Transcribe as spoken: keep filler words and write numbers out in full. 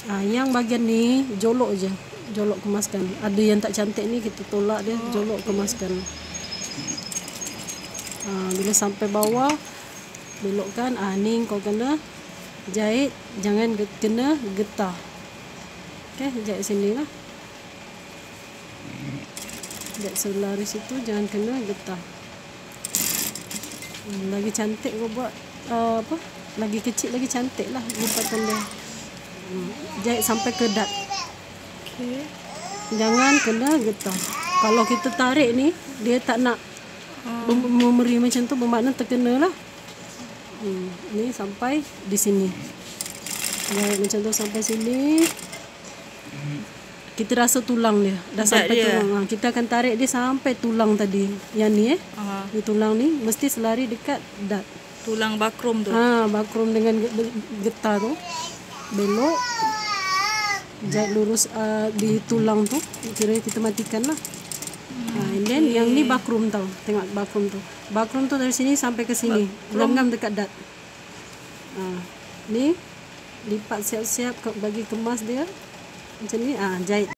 Ah, yang bagian ni jolok je, jolok kemaskan. Ada yang tak cantik ni kita tolak dia, jolok kemaskan. Ah, bila sampai bawah belokkan. Ah, ni kau kena jahit, jangan kena getah. Okey, jahit sini lah. Jahit sebelah situ, jangan kena getah. Hmm, lagi cantik kau buat uh, apa? Lagi kecil lagi cantik lah lipatan dia. Hmm, jahit sampai ke dat. Okey. Jangan kena getah. Kalau kita tarik ni, dia tak nak hmm. memberi macam tu, bermakna terkena lah. Hmm, ni sampai di sini. Jahit macam tu sampai sini. Kita rasa tulang dia dah sampai dia. Tulang. Ha, kita akan tarik dia sampai tulang tadi. Yang ni eh. Aha. Ni tulang ni mesti selari dekat dat. Tulang bakrum tu. Ha, bakrum dengan getah tu. Belok. Jahit lurus uh, di tulang tu. Kira kita matikan lah. Ha, and then okay. Yang ni bakrum tau. Tengok bakrum tu. Bakrum tu dari sini sampai ke sini. Genggam dekat dat. Ha, ni lipat siap-siap bagi kemas dia. Macam ni, ah, jahit.